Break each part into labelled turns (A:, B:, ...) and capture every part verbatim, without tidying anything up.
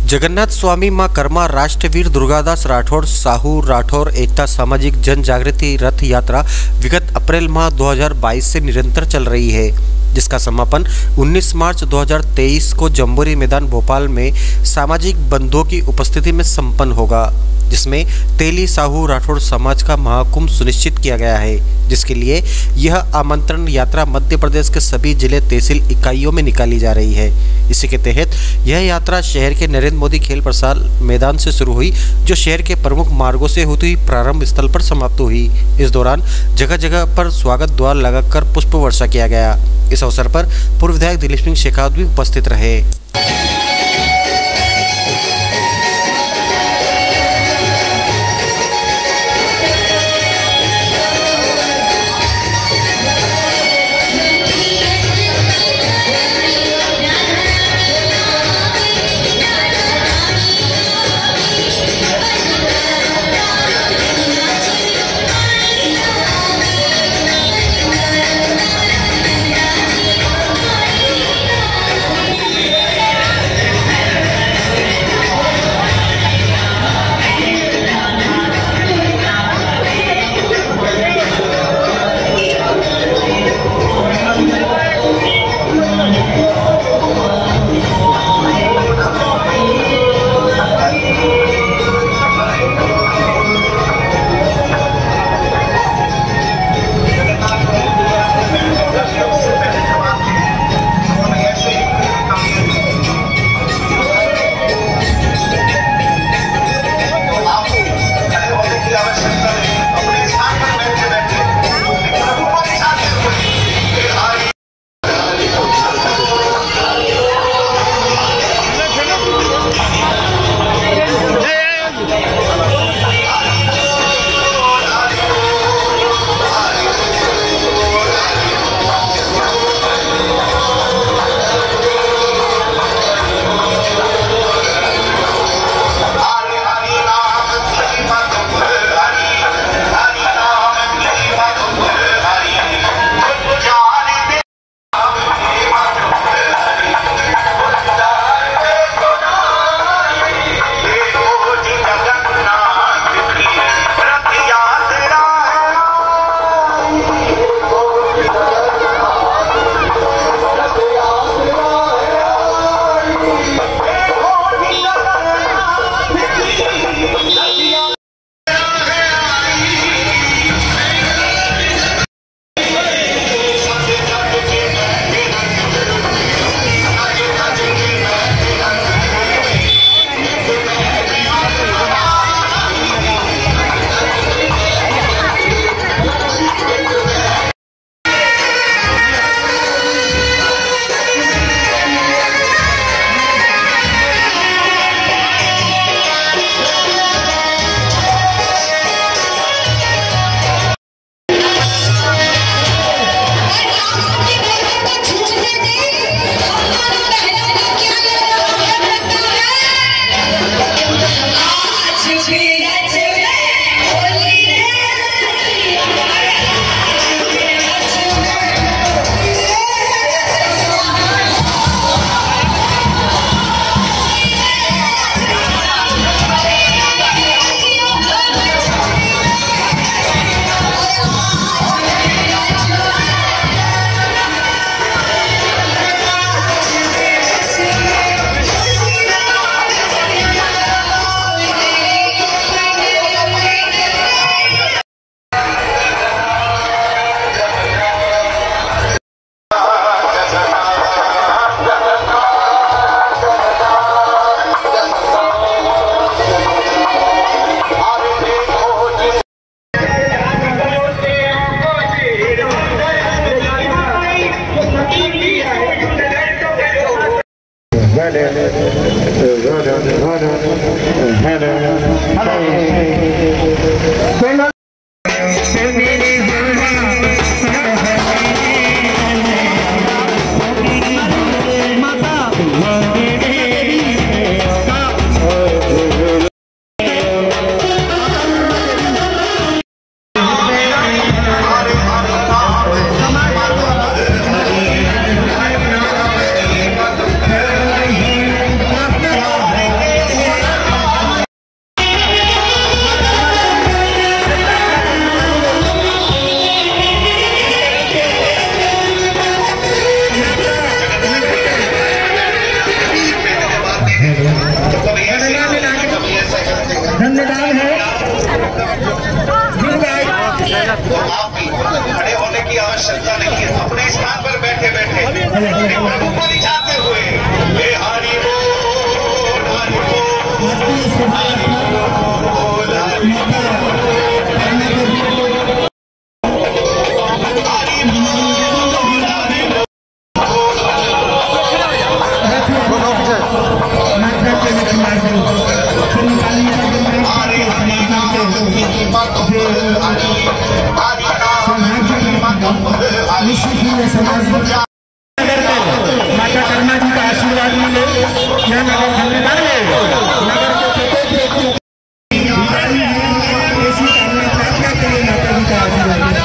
A: जगन्नाथ स्वामी मां कर्मा राष्ट्रवीर दुर्गादास राठौड़ साहू राठौर एकता सामाजिक जन जागृति रथ यात्रा विगत अप्रैल माह दो हज़ार बाईस से निरंतर चल रही है, जिसका समापन उन्नीस मार्च दो हज़ार तेईस को जम्बूरी मैदान भोपाल में सामाजिक बंधुओं की उपस्थिति में संपन्न होगा, जिसमें तेली साहू राठौड़ समाज का महाकुंभ सुनिश्चित किया गया है, जिसके लिए यह आमंत्रण यात्रा मध्य प्रदेश के सभी जिले तहसील इकाइयों में निकाली जा रही है। इसी के तहत यह यात्रा शहर के नरेंद्र मोदी खेल प्रसार मैदान से शुरू हुई, जो शहर के प्रमुख मार्गों से होती हुई प्रारंभ स्थल पर समाप्त हुई। इस दौरान जगह जगह पर स्वागत द्वार लगाकर पुष्प वर्षा किया गया। इस अवसर पर पूर्व विधायक दिलीप सिंह शेखावत भी उपस्थित रहे।
B: समाज माता कर्मा जी का आशीर्वाद मिले, यह नगर धन्यवाद ले नगर के प्रत्येक व्यक्ति ऐसी कामना प्राप्त के लिए माता जी का आशीर्वाद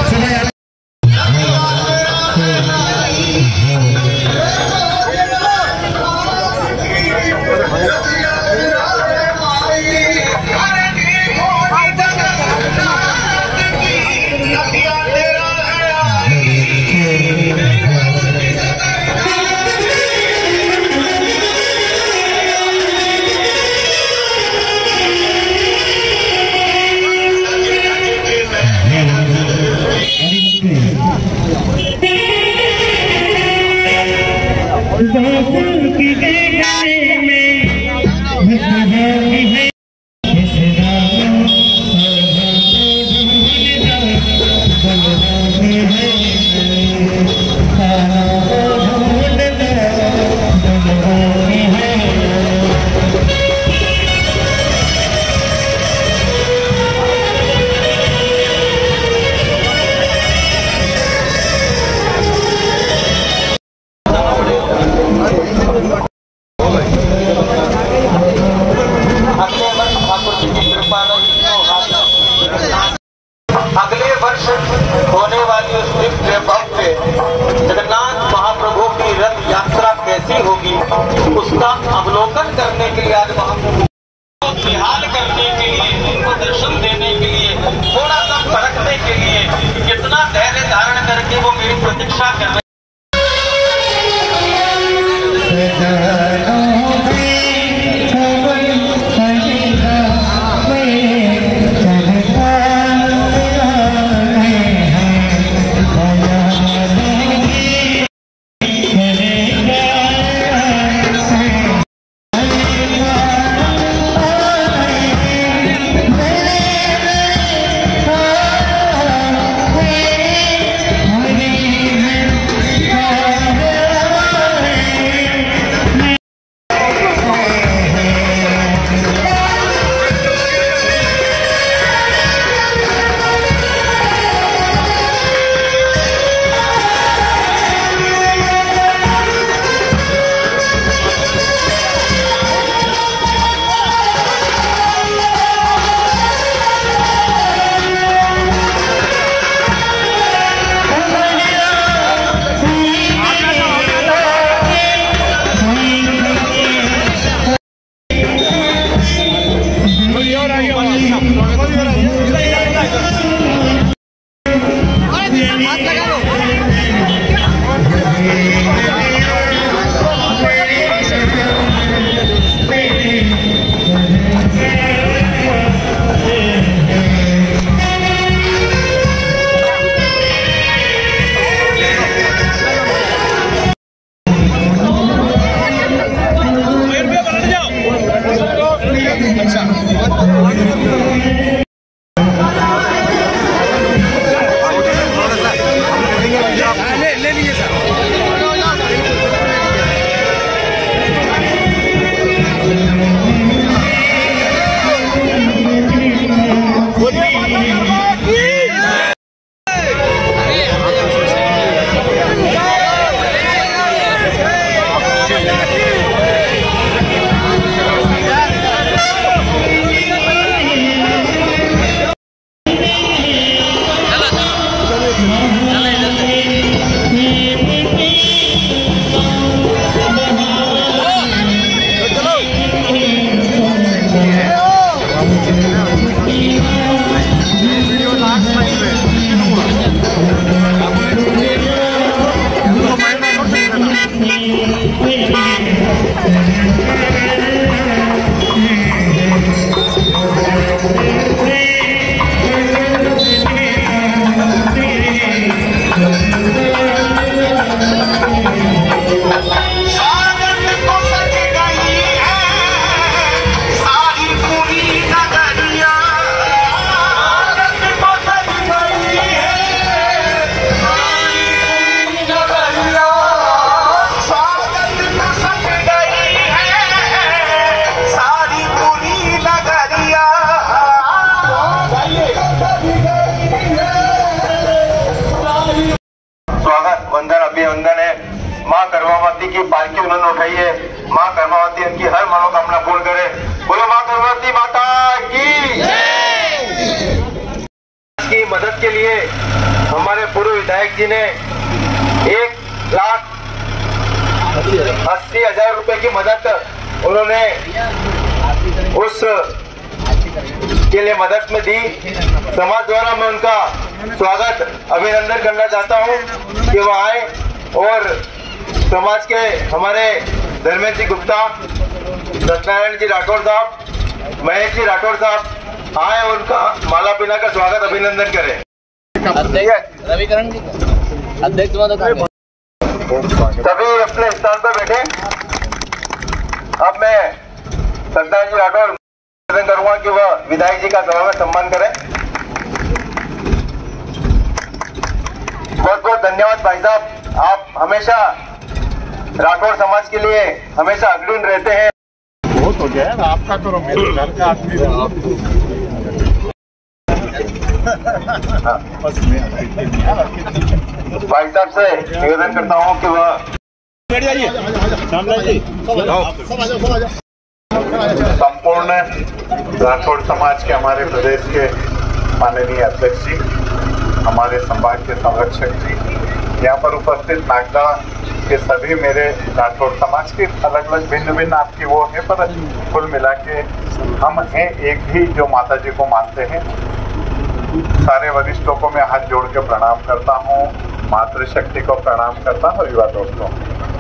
C: अगले वर्ष होने वाली उस दिव्य भव्य जगन्नाथ महाप्रभु की रथ यात्रा कैसी होगी, उसका अवलोकन करने के लिए आज महाप्रभु को फिलहाल करने के लिए, उनको दर्शन देने के लिए, थोड़ा सा परखने के लिए कितना धैर्य धारण करके वो मेरी प्रतीक्षा कर रहे। विधायक जी ने एक लाख अस्सी हजार रुपए की मदद उन्होंने उस के लिए मदद में दी। समाज द्वारा मैं उनका स्वागत अभिनंदन करना चाहता हूं कि वो आए और समाज के हमारे धर्मेंद्र जी गुप्ता, सत्यनारायण जी राठौर साहब, महेश जी राठौर साहब आए और उनका माला पीना का स्वागत अभिनंदन करें।
D: रविकरण जी अध्यक्ष
C: सभी अपने स्थान पर बैठे। अब मैं सत्यनारायण जी राठौर निवेदन करूंगा कि वह विधायक जी का सभा में सम्मान करें। बहुत बहुत धन्यवाद भाई साहब, आप हमेशा राठौर समाज के लिए हमेशा अग्रणी रहते हैं।
E: बहुत हो गया है आपका, करो मेरे घर का आदमी
C: भाई साहब से निवेदन करता हूँ कि वह
E: संपूर्ण राठौर समाज के हमारे प्रदेश के माननीय अध्यक्ष जी, हमारे संभाग के संरक्षक जी, यहाँ पर उपस्थित नागदा के सभी मेरे राठौर समाज के अलग अलग भिन्न भिन्न आपकी वो है, पर कुल मिला के हम हैं एक ही जो माता जी को मानते हैं। सारे वरिष्ठों को मैं हाथ जोड़ के प्रणाम करता हूँ, मातृशक्ति को प्रणाम करता हूँ। युवा दोस्तों,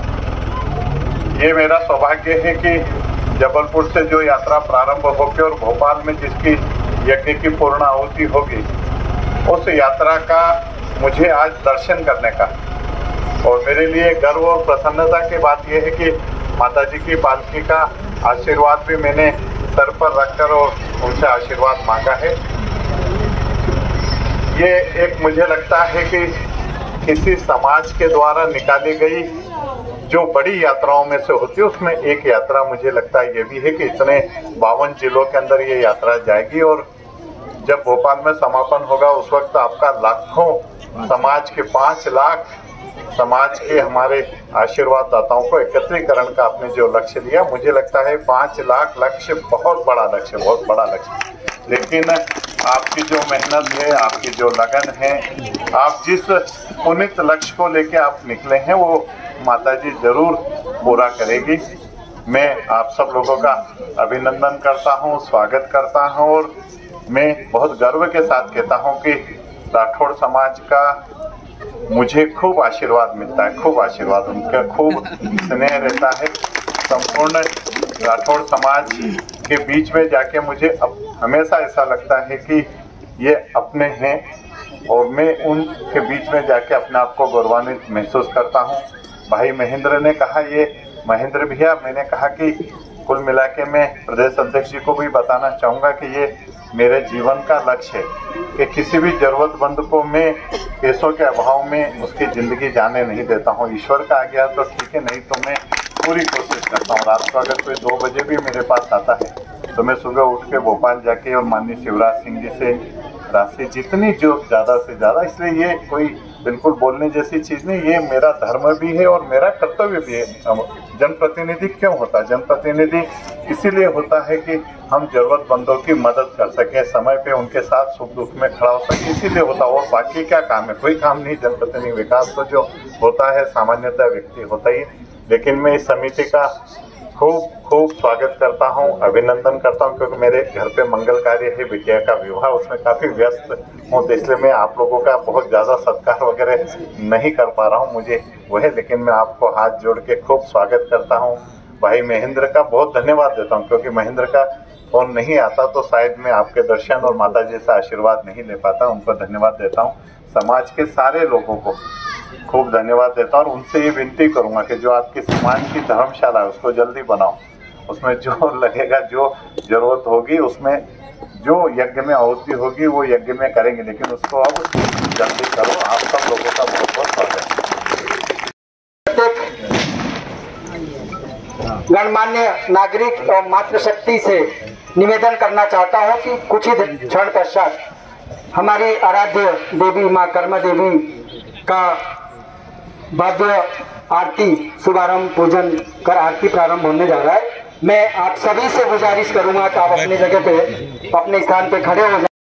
E: ये मेरा सौभाग्य है कि जबलपुर से जो यात्रा प्रारंभ होगी और भोपाल में जिसकी यज्ञ की पूर्ण आहुति होगी, उस यात्रा का मुझे आज दर्शन करने का, और मेरे लिए गर्व और प्रसन्नता की बात यह है कि माता जी की पालकी का आशीर्वाद भी मैंने सर पर रखकर और उनसे आशीर्वाद मांगा है। ये एक मुझे लगता है कि किसी समाज के द्वारा निकाली गई जो बड़ी यात्राओं में से होती है, उसमें एक यात्रा मुझे लगता है ये भी है कि इतने बावन जिलों के अंदर ये यात्रा जाएगी, और जब भोपाल में समापन होगा उस वक्त आपका लाखों समाज के पाँच लाख समाज के हमारे आशीर्वाद दाताओं को एकत्रीकरण का आपने जो लक्ष्य लिया, मुझे लगता है पाँच लाख लक्ष्य बहुत बड़ा लक्ष्य, बहुत बड़ा लक्ष्य। लेकिन आपकी जो मेहनत है, आपकी जो लगन है, आप जिस पुनित लक्ष्य को लेके आप निकले हैं, वो माताजी जरूर पूरा करेगी। मैं आप सब लोगों का अभिनंदन करता हूं, स्वागत करता हूं, और मैं बहुत गर्व के साथ कहता हूं कि राठौर समाज का मुझे खूब आशीर्वाद मिलता है, खूब आशीर्वाद, उनका खूब स्नेह रहता है। संपूर्ण राठौर समाज के बीच में जाके मुझे अब हमेशा ऐसा लगता है कि ये अपने हैं, और मैं उनके बीच में जाके अपने आप को गौरवान्वित महसूस करता हूँ। भाई महेंद्र ने कहा, ये महेंद्र भैया, मैंने कहा कि कुल मिला के मैं प्रदेश अध्यक्ष जी को भी बताना चाहूँगा कि ये मेरे जीवन का लक्ष्य है कि किसी भी जरूरतमंद को मैं पैसों के अभाव में उसकी ज़िंदगी जाने नहीं देता हूँ। ईश्वर का आ गया तो ठीक है, नहीं तो मैं पूरी कोशिश करता हूँ। रात को अगर कोई दो बजे भी मेरे पास आता है तो मैं सुबह उठ के भोपाल जाके और माननीय शिवराज सिंह जी से राशि जितनी जो ज़्यादा से ज़्यादा, इसलिए ये कोई बिल्कुल बोलने जैसी चीज़ नहीं, ये मेरा धर्म भी है और मेरा कर्तव्य भी है। जनप्रतिनिधि क्यों होता है? जनप्रतिनिधि इसीलिए होता है कि हम जरूरतमंदों की मदद कर सकें, समय पे उनके साथ सुख दुख में खड़ा हो सके, इसीलिए होता है। और बाकी क्या काम है? कोई काम नहीं जनप्रतिनिधि। विकास तो जो होता है सामान्यतः व्यक्ति होता ही। लेकिन मैं इस समिति का खूब खूब स्वागत करता हूं, अभिनंदन करता हूं, क्योंकि मेरे घर पे मंगल कार्य है, बिटिया का विवाह, उसमें काफ़ी व्यस्त हूं, तो इसलिए मैं आप लोगों का बहुत ज़्यादा सत्कार वगैरह नहीं कर पा रहा हूं, मुझे वह, लेकिन मैं आपको हाथ जोड़ के खूब स्वागत करता हूं। भाई महेंद्र का बहुत धन्यवाद देता हूं, क्योंकि महेंद्र का फोन नहीं आता तो शायद मैं आपके दर्शन और माता जी से आशीर्वाद नहीं ले पाता। उनको धन्यवाद देता हूँ। समाज के सारे लोगों को खूब धन्यवाद देता हूँ, और उनसे ये विनती करूँगा कि जो आपकी समाज की धर्मशाला है उसको जल्दी बनाओ। उसमें जो लगेगा, जो जरूरत होगी, उसमें जो यज्ञ में आहुति होगी वो यज्ञ में करेंगे, लेकिन उसको अब जल्दी करो। आप सब लोगों का बहुत बहुत स्वागत है।
B: गणमान्य नागरिक और मातृशक्ति से निवेदन करना चाहता हूं कि कुछ ही क्षण पश्चात हमारी आराध्य देवी माँ कर्मा देवी का भव्य आरती शुभारंभ पूजन कर आरती प्रारंभ होने जा रहा है। मैं आप सभी से गुजारिश करूंगा कि आप अपनी जगह पे, अपने स्थान पे खड़े हो जाए।